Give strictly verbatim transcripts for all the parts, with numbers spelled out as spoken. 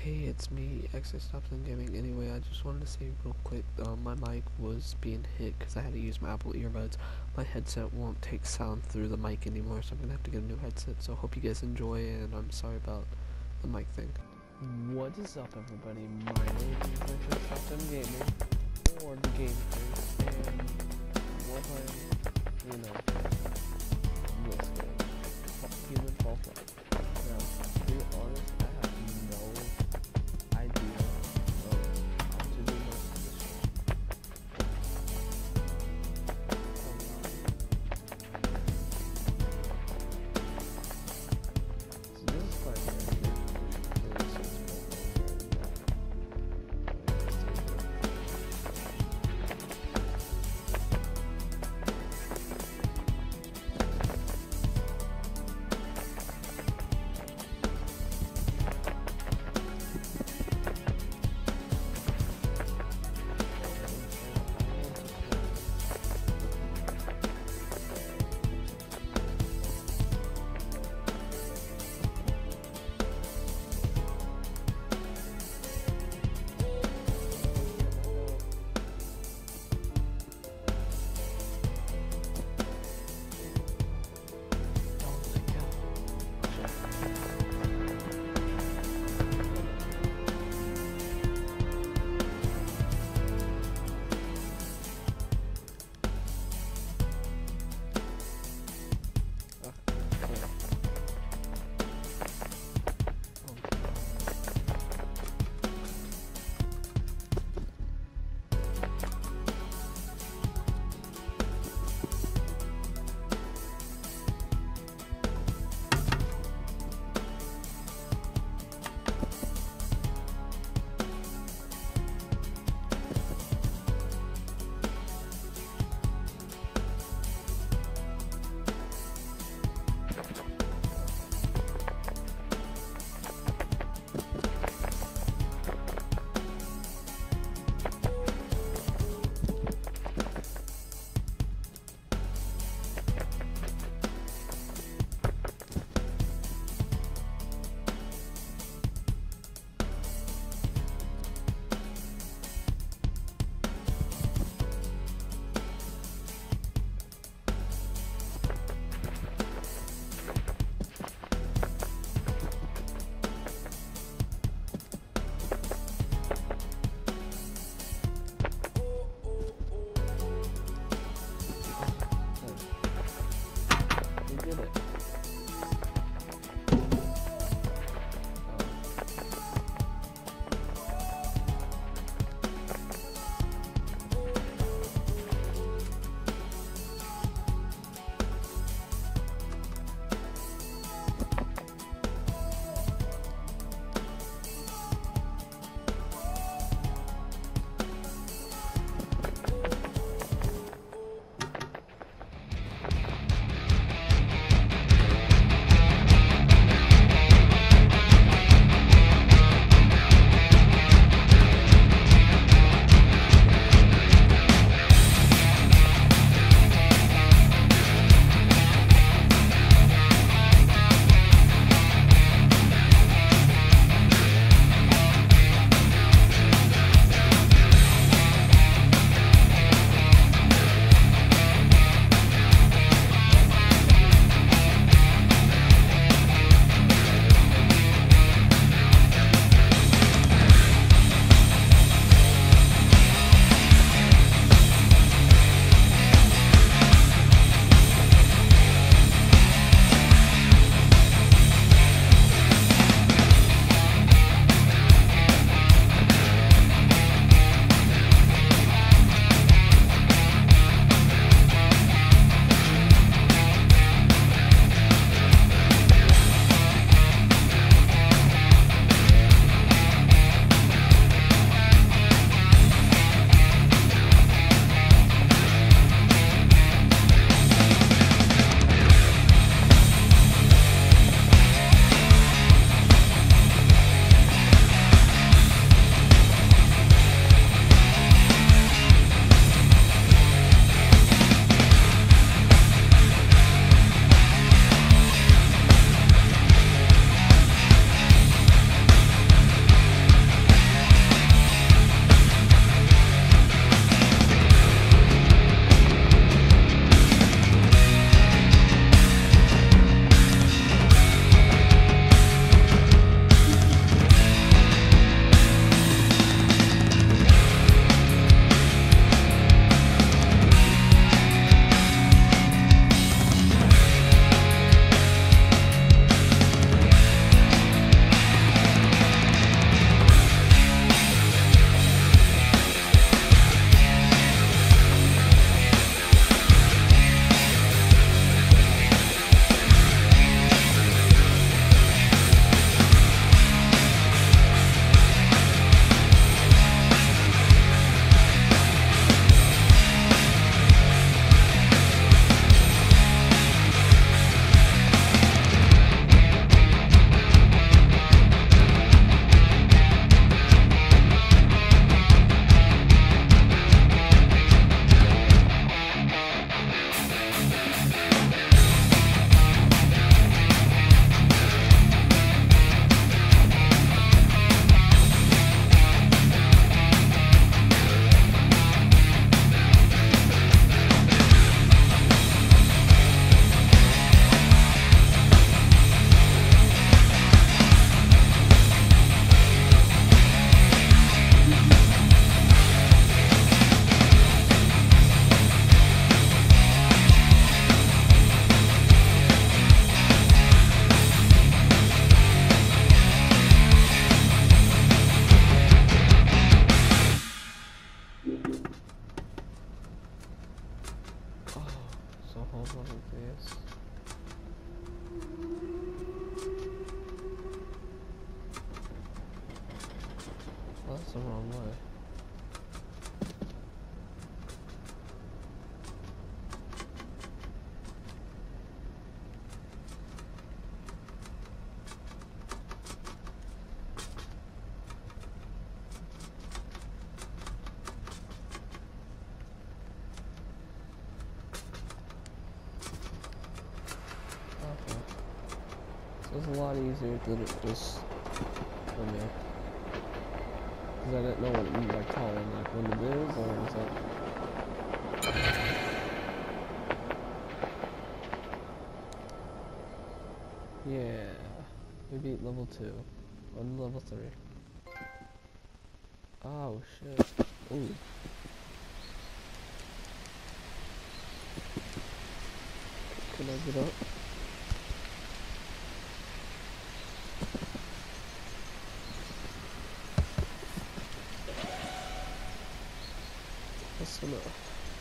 Hey, it's me, X S Thompson Gaming. Anyway, I just wanted to say real quick, um, my mic was being hit because I had to use my Apple earbuds. My headset won't take sound through the mic anymore, so I'm gonna have to get a new headset. So I hope you guys enjoy, and I'm sorry about the mic thing. What is up, everybody? My name is X S Thompson Gaming, or the Game Face, and we're playing, you know, this game, Human Fall Flat. Now, to be honest, I have no idea of how to do most of this shit. So this is quite good. one of these. Oh, that's the wrong way. Okay. So it's a lot easier than it was for me. Because I didn't know what it meant by calling, like when it is, or is that... Yeah, we beat level two. On level three. Oh shit. Ooh. Can I get up? That's enough.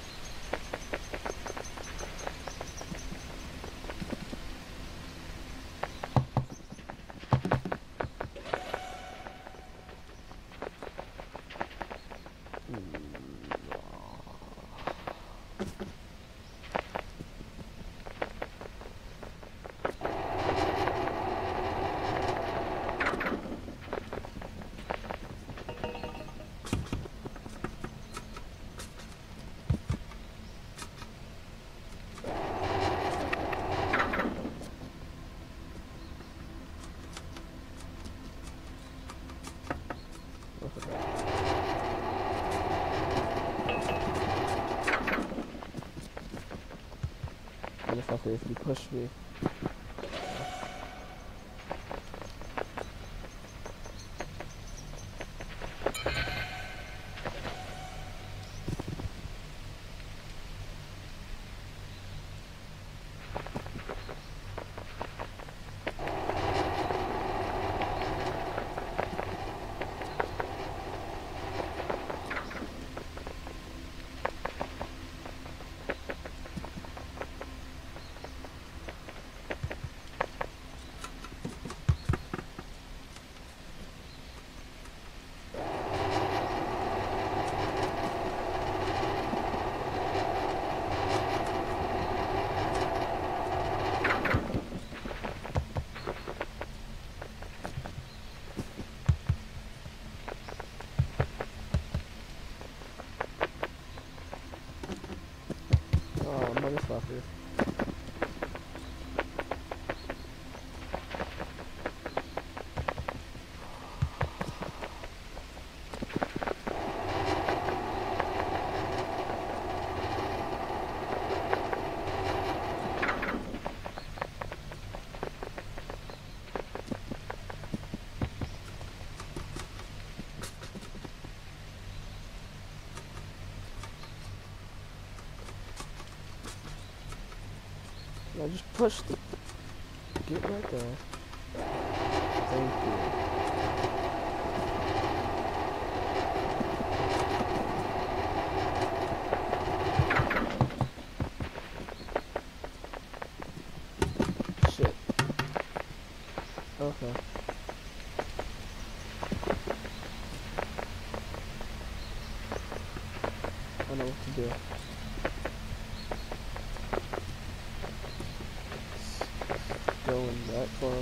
And if I could, if you push me. Oh, I'm gonna stop here. I just pushed it. Get right there. Thank you. Shit. Okay. I know what to do. Going that close.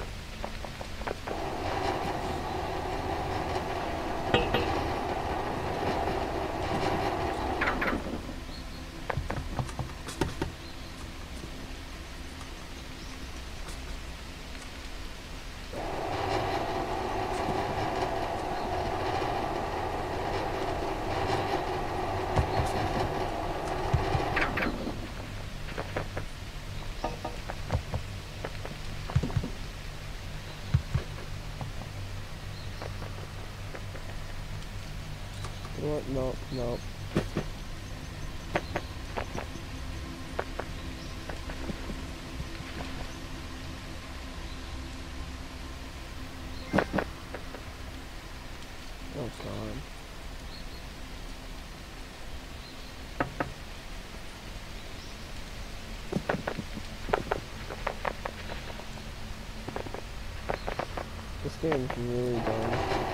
What? No, no. Oh god. game's really dumb.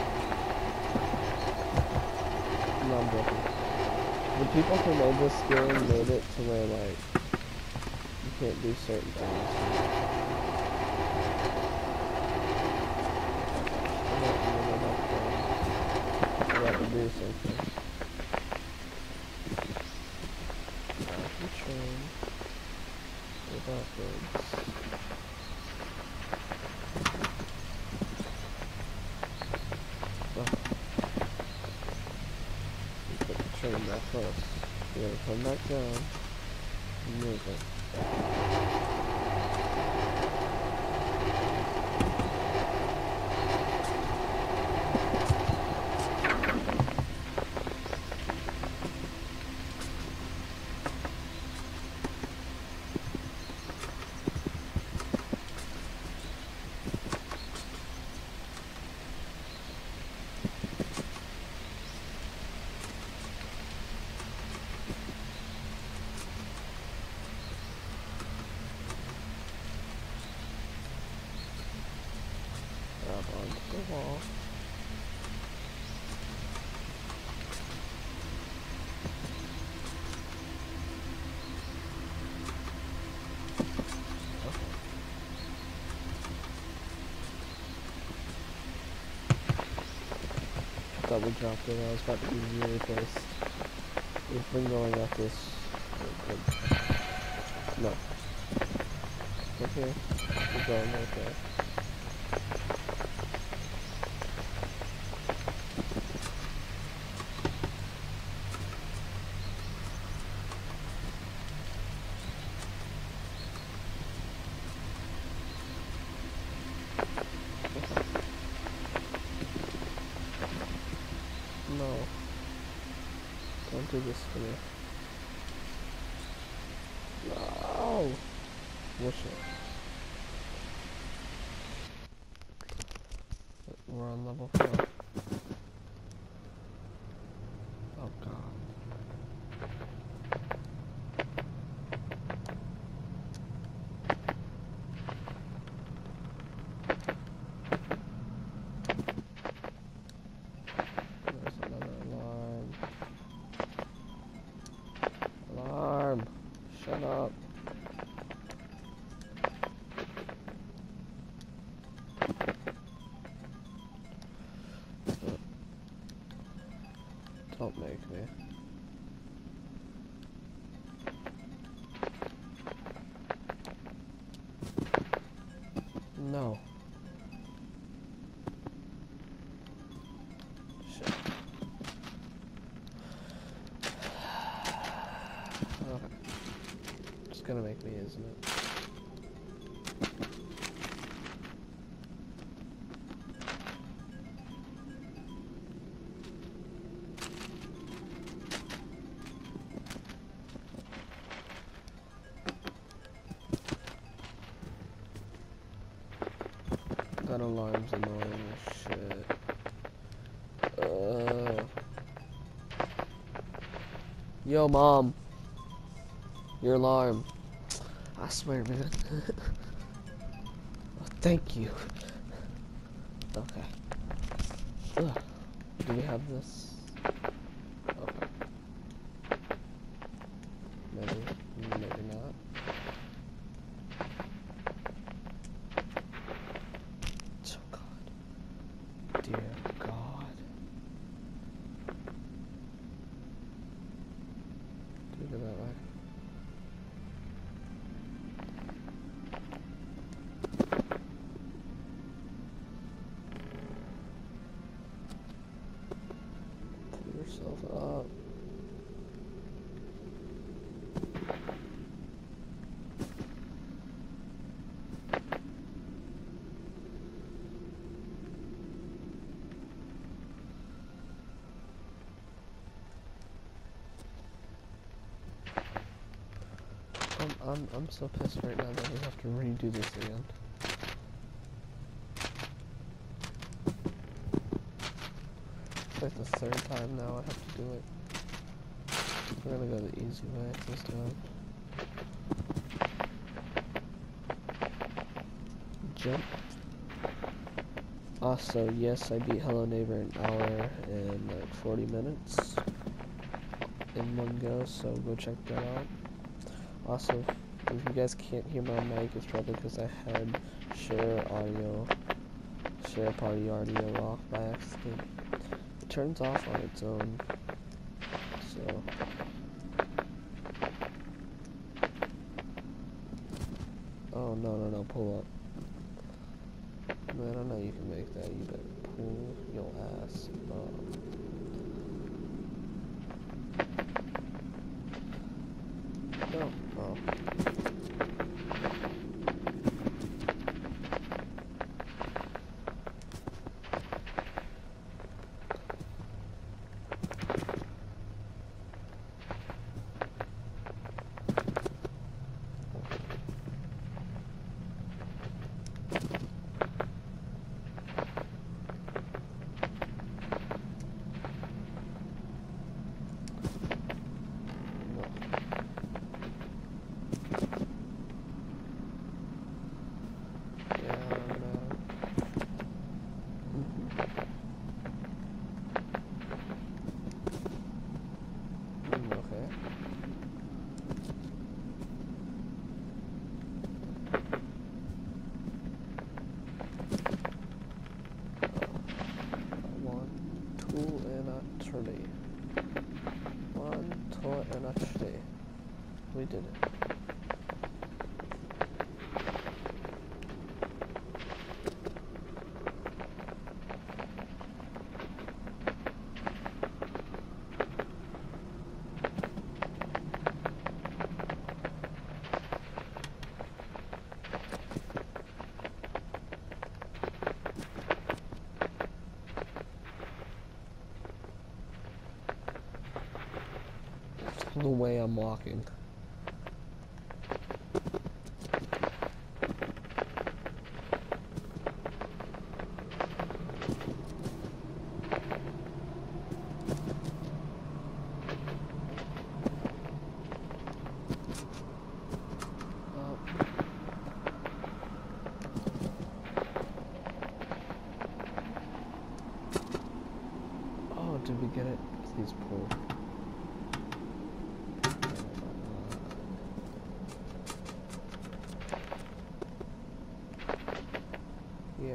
No, I'm joking. The people who made this game made it to where, like, you can't do certain things. I'm not gonna go back there. I got to do something. I can train. Go backwards. Put the train back close. You gotta come back down and move it. Grab onto the wall. Double dropped it. I was about to be really pissed. We've been going at this. No. Okay. We're going right there. No. Don't do this to me. No! Wish it. We're on level four. Oh god. There's another alarm. Alarm! Shut up. Don't make me. No. Shit. Okay. It's gonna make me, isn't it? That alarm's annoying as shit. Uh. Yo, Mom. Your alarm. I swear, man. Oh, thank you. Okay. Ugh. Do we have this? Okay. Maybe. Maybe not. Oh god. Dear God. Do it that way. Pull yourself up. I'm, I'm, I'm so pissed right now that we have to redo this again. It's like the third time now I have to do it. We're gonna go the easy way this time. Jump. Also, yes, I beat Hello Neighbor an hour and like forty minutes in one go, so go check that out. Also, if you guys can't hear my mic, it's probably because I had share audio, share party audio off by accident. It turns off on its own, so. Oh, no, no, no, pull up. Man, I know you can make that. You better pull your ass up. No. Oh. We did it. The way I'm walking. Oh, did we get it? Please pull. Yeah.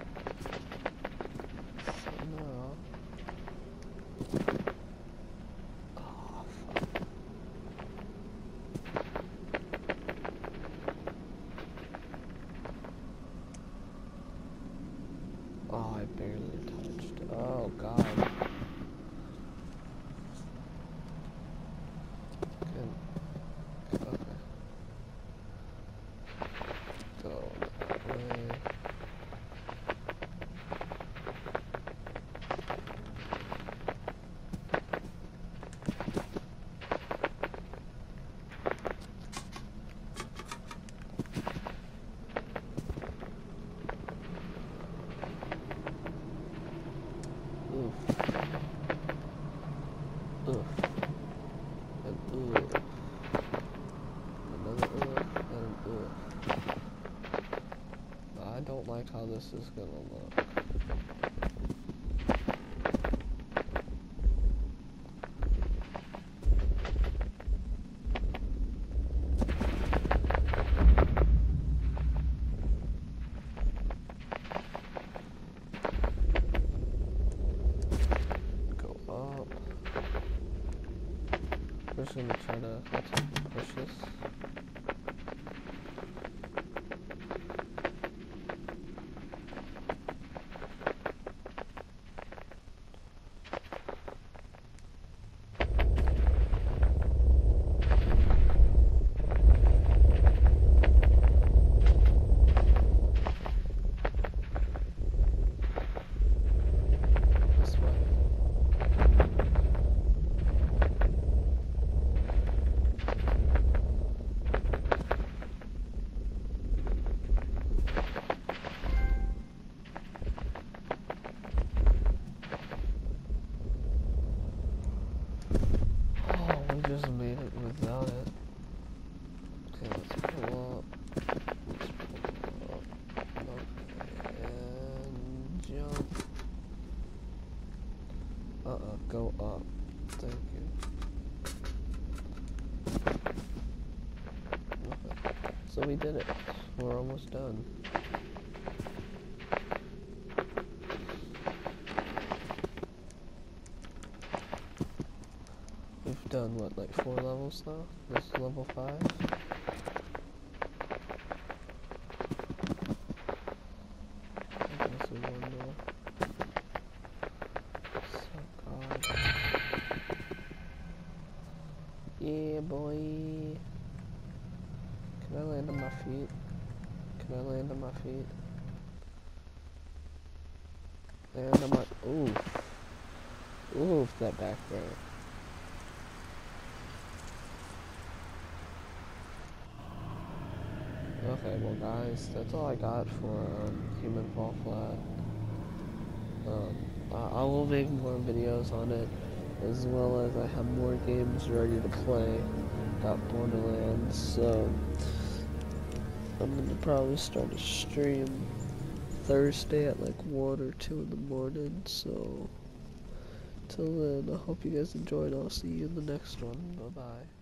So now. Oh, fuck. Oh, I barely touched. Oh, God. Good. Okay. Go that way. Oof. Oof. And oof. Another oof and an oof. I don't like how this is gonna look. We're just gonna try to push this. This way. So we did it. We're almost done. We've done what, like four levels now? This is level five. I guess we one more. So God. Yeah, boy. Can I land on my feet? Can I land on my feet? Land on my. Oof. Oof, that back right. Okay, well guys, that's all I got for um, Human Fall Flat. Um, I, I will make more videos on it, as well as I have more games ready to play. Got Borderlands, so I'm gonna probably start a stream Thursday at like one or two in the morning, so till then, I hope you guys enjoyed. I'll see you in the next one. Bye bye.